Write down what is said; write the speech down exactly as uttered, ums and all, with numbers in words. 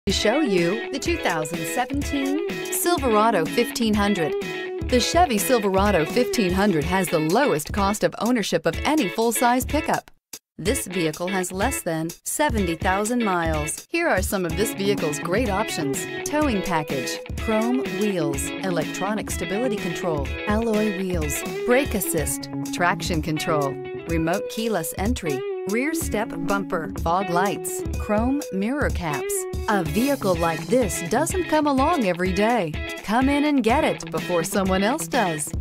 To show you the two thousand seventeen Silverado fifteen hundred. The Chevy Silverado fifteen hundred has the lowest cost of ownership of any full-size pickup. This vehicle has less than seventy thousand miles. Here are some of this vehicle's great options: towing package, chrome wheels, electronic stability control, alloy wheels, brake assist, traction control, remote keyless entry, rear step bumper, fog lights, chrome mirror caps. A vehicle like this doesn't come along every day. Come in and get it before someone else does.